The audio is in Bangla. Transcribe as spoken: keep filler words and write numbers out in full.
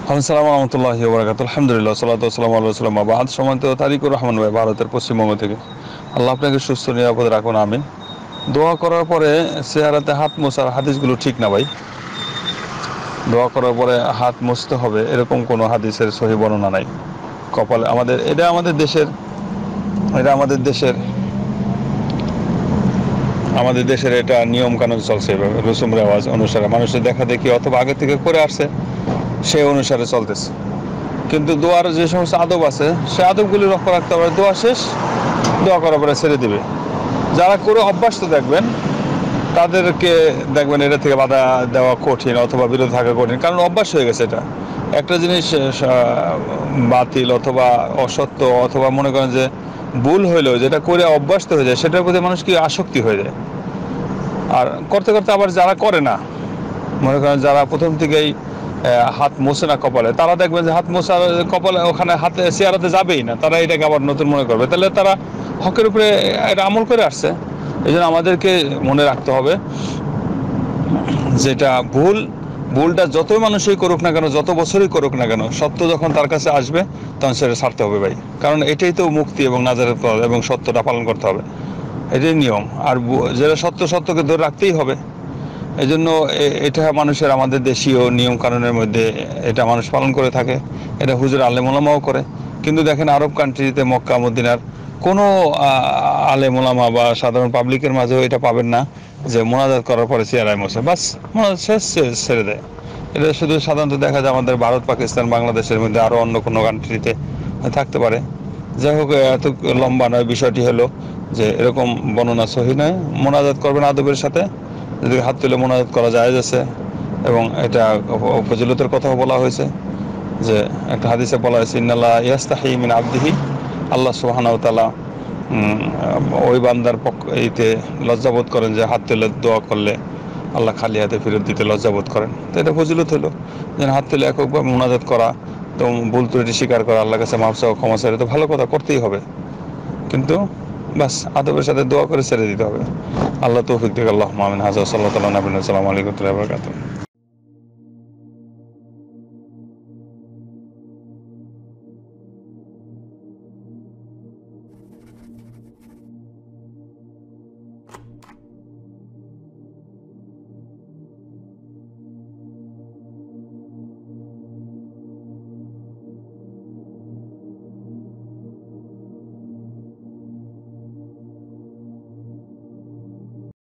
আসসালামু রহমতুল্লাহি ওয়া বারাকাতুহু। আলহামদুলিল্লাহ, সালাতু ওয়াসসালামু আলা রাসূলিল্লাহ, মা বা'দ। সম্মানিত তারিকুর রহমান ভাই, ভারতের পশ্চিমবঙ্গ থেকে। আল্লাহ আপনাকে সুস্থ নিরাপদে রাখুন, আমিন। দোয়া করার পরে চেহারাতে হাত মোছার হাদিসগুলো ঠিক না ভাই। দোয়া করার পরে হাত মুছতে হবে এরকম কোনো হাদিসের সহি বর্ণনা নাই। কপালে আমাদের এটা আমাদের দেশের এটা আমাদের দেশের আমাদের দেশের এটা নিয়ম কানুন চলছে এভাবে, রসুম রেওয়াজ অনুসারে মানুষের দেখা দেখি অথবা আগে থেকে করে আসছে, সেই অনুসারে চলতেছে। কিন্তু দোয়ার যে সমস্ত আদব আছে, সে আদবগুলি রক্ষা রাখতে হবে। দোয়া শেষ, দোয়া করার পরে ছেড়ে দিবে। যারা করে অভ্যাস তো দেখবেন, তাদেরকে দেখবেন এটা থেকে বাধা দেওয়া কঠিন অথবা বিরত থাকা কঠিন, কারণ অভ্যাস হয়ে গেছে। এটা একটা জিনিস বাতিল অথবা অসত্য অথবা মনে করেন যে ভুল হইলেও যেটা করে অভ্যস্ত হয়ে যায়, সেটার প্রতি মানুষ কি আসক্তি হয়ে যায়। আর করতে করতে আবার যারা করে না, মনে করেন যারা প্রথম থেকেই হাত মোছে না কপালে, তারা দেখবেন যে হাত মোছা কপালে ওখানে হাতে চেয়ারাতে যাবেই না, তারা এটাকে আবার নতুন মনে করবে। তাহলে তারা হকের উপরে এটা আমল করে আসছে। এই জন্য আমাদেরকে মনে রাখতে হবে, যেটা ভুল, ভুলটা যতই মানুষই করুক না কেন, যত বছরই করুক না কেন, সত্য যখন তার কাছে আসবে তখন সেটা ছাড়তে হবে ভাই। কারণ এটাই তো মুক্তি এবং নাজারের পথ, এবং সত্যটা পালন করতে হবে, এটাই নিয়ম। আর যেটা সত্য, সত্যকে ধরে রাখতেই হবে। এই জন্য এটা মানুষের, আমাদের দেশীয় নিয়ম কানুনের মধ্যে এটা মানুষ পালন করে থাকে। এটা হুজুর আলেম ওলামাও করে। কিন্তু দেখেন আরব কান্ট্রিতে, মক্কা মদিনার কোনো আলেম ওলামা বা সাধারণ পাবলিকের মাঝেও এটা পাবেন না যে মোনাজাত করার পরে চেয়ারায় মশে বাস মোনাজাত শেষ, ছেড়ে দেয়। এটা শুধু সাধারণত দেখা যায় আমাদের ভারত, পাকিস্তান, বাংলাদেশের মধ্যে, আরও অন্য কোনো কান্ট্রিতে থাকতে পারে। যাই হোক, এত লম্বা নয় বিষয়টি হলো যে এরকম বর্ণনা সহি নয়। মোনাজাত করবেন আদবের সাথে, যদি হাত তুলে মোনাজাত করা জায়েজ আছে, এবং এটা ফজিলতের কথাও বলা হয়েছে। যে একটা হাদিসে বলা হয়েছে, ইন্নাল্লাহ ইয়াস্তাহি মিন আবদিহি, আল্লাহ সুবহানাহু ওয়া তাআলা ওই বান্দার পক্ষ এইতে লজ্জাবোধ করেন যে হাত তুলে দোয়া করলে আল্লাহ খালি হাতে ফেরত দিতে লজ্জাবোধ করেন। তো এটা ফজিলত হলো যেন হাত তুলে এককভাবে মোনাজাত করা, তো ভুল ত্রুটি স্বীকার করা, আল্লাহর কাছে মাফ চাওয়া, ক্ষমা চাওয়া, তো ভালো কথা, করতেই হবে। কিন্তু বাস আদবের সাথে দোয়া করে ছেড়ে দিতে হবে। আল্লাহ তৌফিক দিক, আল্লাহুম্মা আমিন। হাজা সাল্লাল্লাহু আলাইহি ওয়া সাল্লাম। আসসালামু আলাইকুম ওয়া রাহমাতুল্লাহি ওয়া বারাকাতুহু।